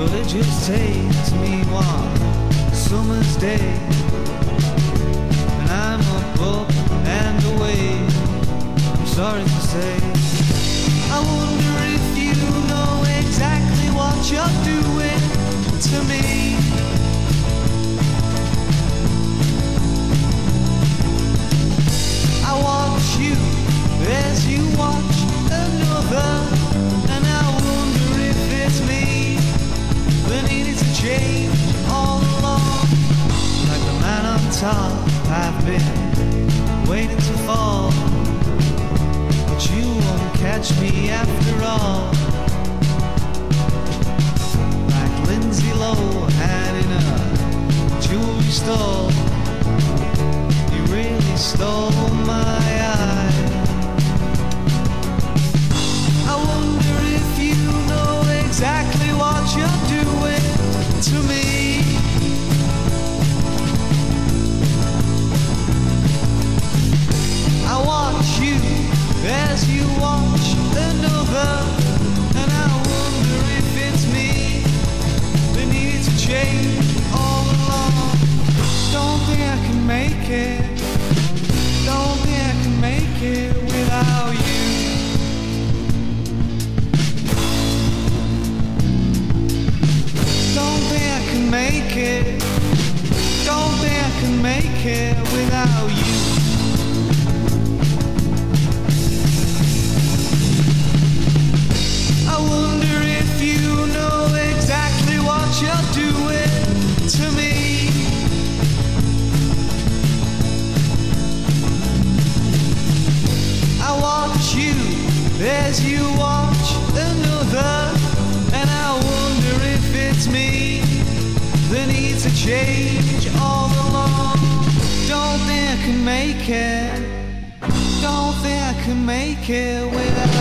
Well, it just takes me one summer's day, and I'm up and away. I'm sorry to say, I wonder if you know exactly what you're doing to me. I watch you as you watch another, and I wonder if it's me that needed to change all along. Like the man on top, I've been waiting to fall, but you won't catch me after all. Like Lindsay Lohan in a jewelry store, you really stole my eye. I wonder if you know exactly what you're doing to me. I watch you as you watch another, and I wonder if it's me that needs to change all along. Don't think I can make it. Don't think I can make it without you. Don't think I can make it. Don't think I can make it without you. I wonder if you know exactly what you're doing to me. I watch you as you watch another, and I wonder if it's me that needs to change all along. Don't think I can make it. Don't think I can make it without